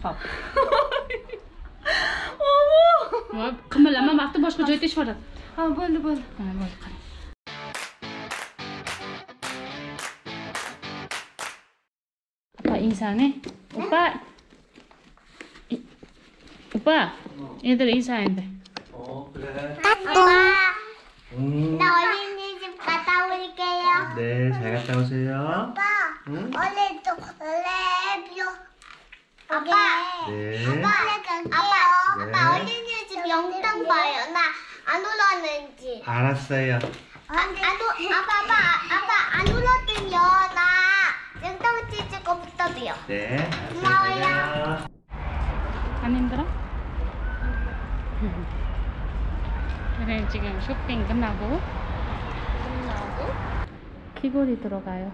Hop. Voy, qimirlama, vaqti boshqa joyda ish bor. Ha, bo'ldi. Ha, bo'ldi. Apa insani? Opa. Endi insan endi. 그래. 아빠, 나 어린이집 갔다 올게요. 네, 잘 갔다 오세요. 아빠, 응? 오늘도 랩요. 아빠, 네. 아빠, 네. 아빠 어린이집 영상 봐요. 나 안 울었는지. 알았어요. 아빠 안 울었더니요. 나 영상 찍을 거부터도요. 네, 고마워요. 알았어요. 안 힘들어? 그래, 지금 쇼핑 끝나고 귀걸이 들어가요.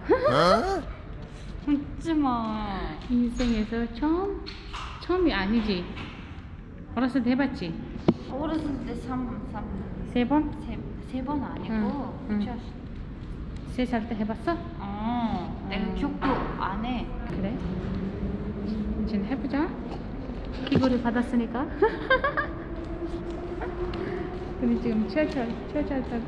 웃지마. 인생에서 처음이 아니지. 어렸을 때 해봤지? 어렸을 때 3번? 세 번 아니고 응. 3살 때 해봤어? 내가 기억도 안 해. 그래? 이제 해보자. 귀걸이 받았으니까. 근데 지금 철철 타고.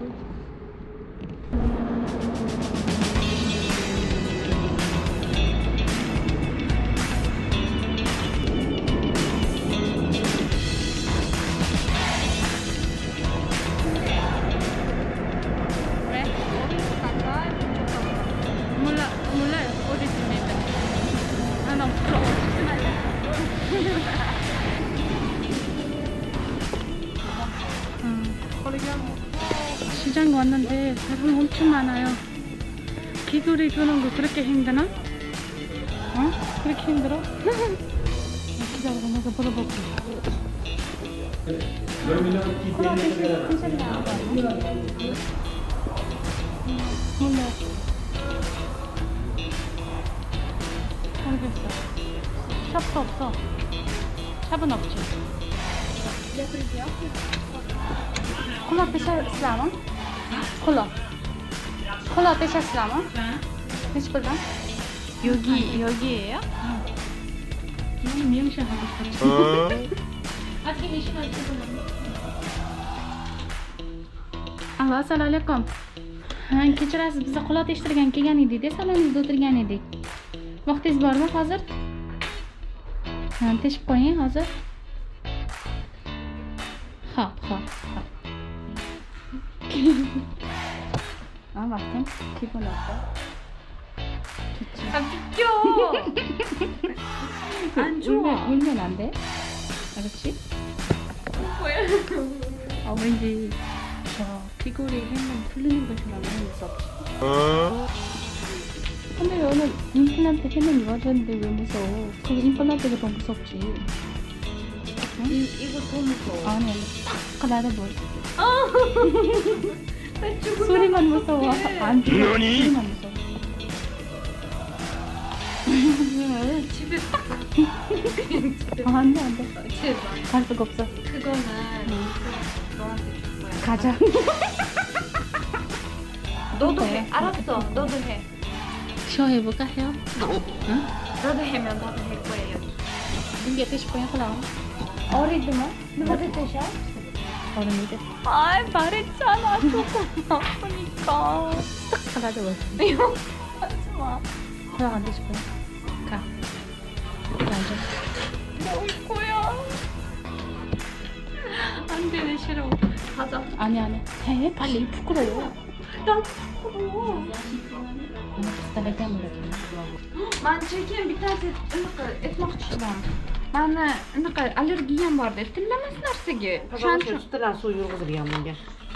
왜? 몰라요. 어디 있습니다. 아, 너무 부러워. 시장 왔는데 사람 엄청 많아요. 귀걸이 주는 거 그렇게 힘드나? 그렇게 힘들어? 기다려, 내가 물어볼게. 몰라. 모르겠어. 샵도 없어. 샵은 없지. 콜라 드셨을라나? 콜라 드셨을라나? 드시볼라? 여기예요? 너무 미용실 하고 싶었지. 아직 미션 assalomu alaykum. Kechirasiz, biz qo'lat eshittirgan kelgan edik-da, saloningizda o'tirgan edik. Vaqtingiz bormi hozir? Ha, teshib qo'ying hozir. Hop. vaqtim ketyapti. 비켜. 안 좋아. 울면 안 돼. 알았지? 뭐야? 왠지 저 귀걸이 행동 풀리는 것이랑 너무 무섭지. 근데 너는 임플란트 해는 이루어졌는데 왜 무서워? 그게 임플란트가 더 무섭지. 응? 이거 더 무서워. 아니. 딱 나를 뭘. 소리만 무서워. 안 죽어. 소리만 무서워. 집에 딱. 안 돼. 제발. 갈 수가 없어. 그거는 너한테 줄 거야. 가자. 너도 네. 해. 알았어. 너도 해. 쇼 해볼까? 해요? 응? 너도 하면 나도 할 거예요. 이게 싶어요? 그럼. 어리드만? 누가 됐대셔? 어른이들. 아이 말했잖아. 조금 아프니까. 딱 가가지고. 이거 하지마. 그럼 안 되실 거야. 가. 앉아. 나 울 거야. 안 되네 싫어. 가자. 아니. 해 빨리. 부끄러워. 나 부끄러워. 비슷하게 때문에. Ben çekin bir tane etmek istiyorum. Ben alerjiyem vardı. Ettilemez narsiga. Пожалуйста, sutlar suv yurg'izilgan bunga.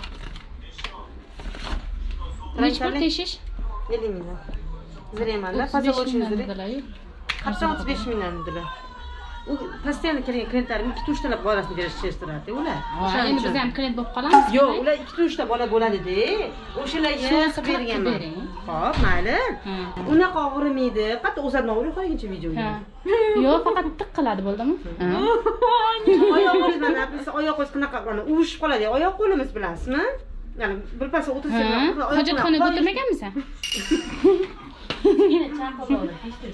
Nechi pul teshish? 50 mingdan. Ziremanda, позолоченный zire. Qachon 35 mingdan dedilar. U постоянно kelgan klientlarim 2-3 bolasini berishtiradi ular. Endi biz ham klient bo'lib qolamiz. Yo'q, ular 2-3 bola bo'ladi-da. O'shalarga qilib berganman. Xo'p, mayli. Unaqa og'rimaydi. Qattiq o'zatmavri qo'yguncha videoga. Yo'q, faqat tiq qiladi, bo'ldimi? Oyog'imiz mana biz oyoqimiz qanaqa uvishib qoladi. Oyoq qo'limiz bilasizmi? Ya'ni birpasda o'tirsak, Hojatxonaga o'tirmaganmisan? Yine çantalı işte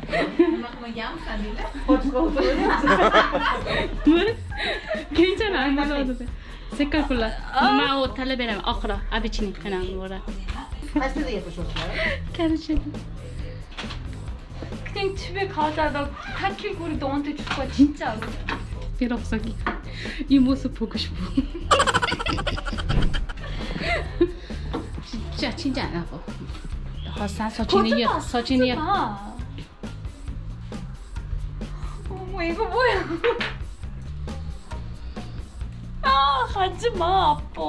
괜찮아 안 먹어도 돼. 색깔 골라. 엄마 옷 달라베라면 어크라 아비치니 그냥 뭐라. Pasta da yapışıyorsun. 가르쳐. 그냥 집에 가자. 나 카키고리 너한테 줄 거야 진짜로. 비록서기. 이 모습 보고 싶어. 진짜 안 하고. 허사 서진이야. 서진이야. 어머 이거 뭐야? 아 하지 마 아빠.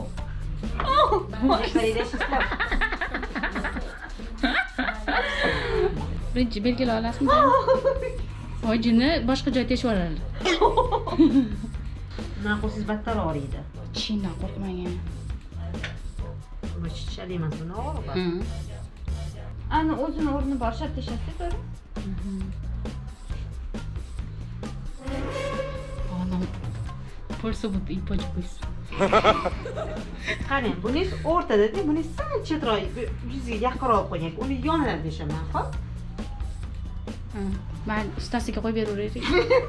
Birinchi belgila olasizmi? Hojini boshqa joyda teshib oladi. Naqosiz battar og'riydi. Chindan qo'rqmagan. Buni chichalayman buni og'riq. Ana o'zini o'rni bor shattashasi ko'r. Olam. 벌써 butu ipoch qo'ysin. Qarang, buningiz o'rtada-da, buningiz sal chetroq, yuziga yaqinroq qo'ying. Uni yonidan teshaman, xo'p? Men ustasiga qo'yib beraveraylik.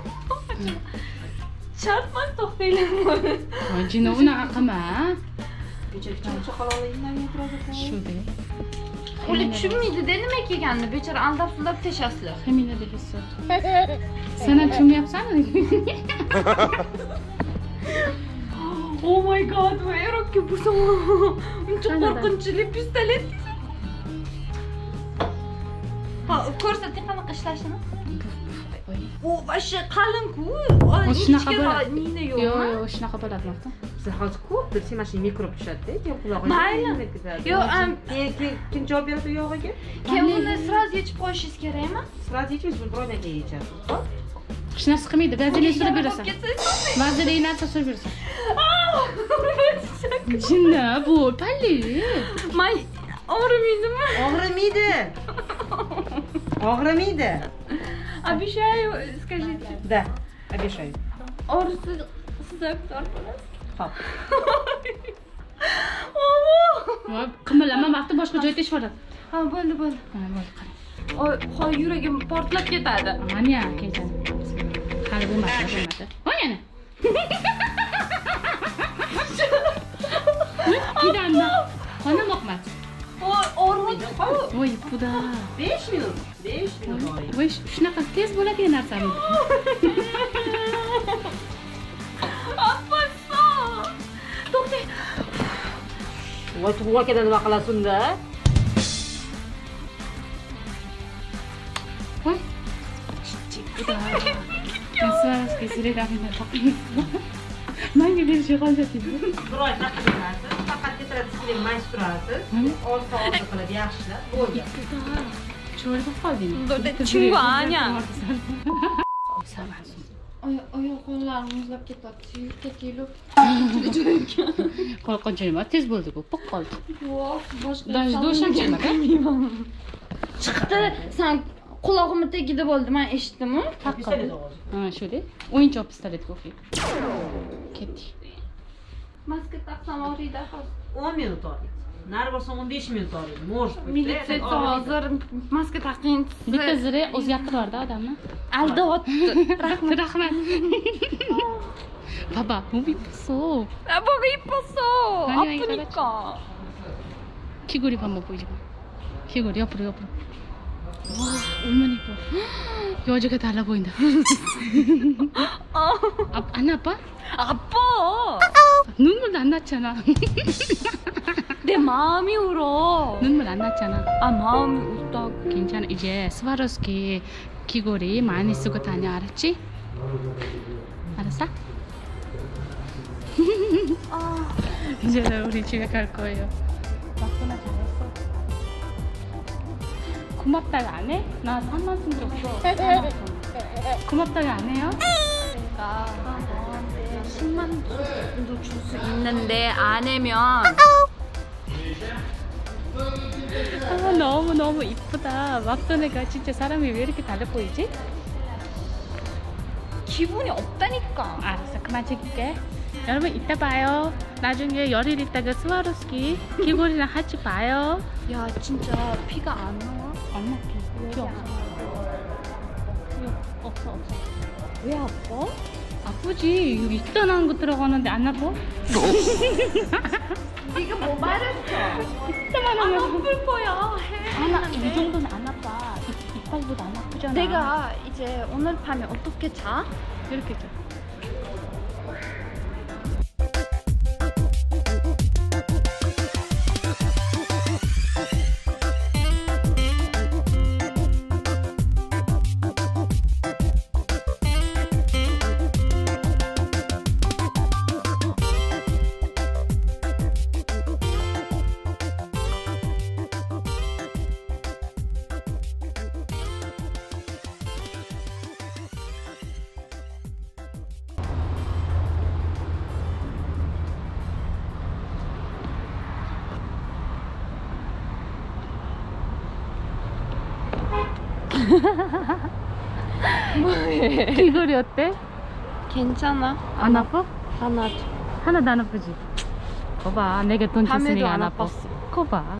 Shartman to'xtaylar. Hojini unaqa qilma. Chaqaloqlar indamay turadi. Shuda. Ular tushunmaydi de nima kelganini. Bechora aldab-suldab teshasizlar. Familiyada hissat. Sen ham tushunmayapsanmi? Oh my god, bu erokka bu zaman. Uncha qo'rqinchli pistolet. Ha, ko'rsating qanaqa ishlashini. U vashi qalin-ku. Shunaqa bo'ladi. Nina Yo'q, yo'qmi? yo'q, shunaqa bo'ladi vaqti. Siz hozir ko'p bilsangiz mana shu mikrob tushadi-da, keyin qulog'iga. Mayli. Yo'q, keyin javob beradi u yog'iga. keyin uni sразу yechib qo'yishingiz kerakmi? Sraz yechish buni biroydan keyin yechasiz. Xo'p? Hech narsa qilmaydi, vazelin surib berasan. Vazelin narsa surib berasan. Jinna bu, palli. Men og'rimaydimi? Og'rimaydi. Og'rimaydi. Обещаю, скажите. Да, обещаю. Og'risi sizlar bo'lasiz. Xo'p. Omo! Qimirlama, vaqti boshqa joyda teshib oladi. Ha, bo'ldi. Ha, bo'ldi, qara. Hoy, yuragim portlab ketadi. Mana keldi. Hali bo'lmadi. Voy yana. Gidanma. Xona boqmas. Voy, og'riydi. Voy, puda. 5 minut. 5 minut og'riydi. Voy, shunaqa tez bo'ladigan narsami? Appasa! To'xtang. Voy, tug'vokadan nima qilasin-da? Voy. Puda. Nasıl kesilirami bakayım. Menga berishi hojat edi. Bir oy taqdirlasiz, faqat tetratsiklin mayz turasiz. Olti qilib yaxshilab bo'ldi. Cho'rib qolding. Chingu anya. Samazun. Oyoq qo'llarim muzlab ketyapti. Ketaylik. Qo'rqinchli emas, tez bo'ldi-ku, poq qoldi. Voh, boshqa. Do'sham chiqmadi. Chiqdi. Sen qulog'imni tagida bo'ldi, men eshitdim-ku. Ha, shudi. O'yinchoq pistolet o'qiydi. Ketdi. Maska taqsam og'riydi hozir. 10 minut og'riydi. Nari borsam 15 minut og'riydi. Может быть. Militsiya hozir maska taqing. Bitta ziri o'zgartirardi odamni. Aldayapti. Rahmat. Baba, bu biposo. Boga iposo. Hani Apnika. Kigori pamma po'ydim. Kigori yopir. Ulmani po. Yo'jaga talab o'yindi. Ana apa? Appa. 눈물 안 났잖아. 내 마음이 울어. 눈물 안 났잖아. 아, 마음이 울다고. 괜찮아. 이제 스와로스키 귀걸이 많이 쓰고 다녀, 알았지? 알았어? 이제 우리 집에 갈 거예요. 맞구나, 잘했어. 고맙다고 안 해? 나 3만 원 줬어. 고맙다고 안 해요? 내가 너한테 10만 원도 줄 수 있는데 안 하면 너무 이쁘다. 맙도네가 진짜 사람이 왜 이렇게 달라 보이지? 기분이 없다니까. 알았어, 그만 찍을게. 여러분 이따 봐요. 나중에 열일 있다가 스와로스키 귀걸이랑 같이 봐요. 야, 진짜 피가 안 나와? 안 아파. 피 없어. 없어. 왜 아파? 아프지. 여기 이딴한 거 들어가는데 안 아파? 네가 뭐 말했어? 이따만한 거. 아플 거야. 이 정도는 안 아파. 이빨보다 안 아프잖아. 내가 이제 오늘 밤에 어떻게 자? 이렇게 자. 뭐해? 귀걸이 어때? 괜찮아. 안 아파? 하나. 하나도 안 아프지? 거봐, 내가 돈 밤에도 줬으니까 안 안 아파. 아팠어. 거봐.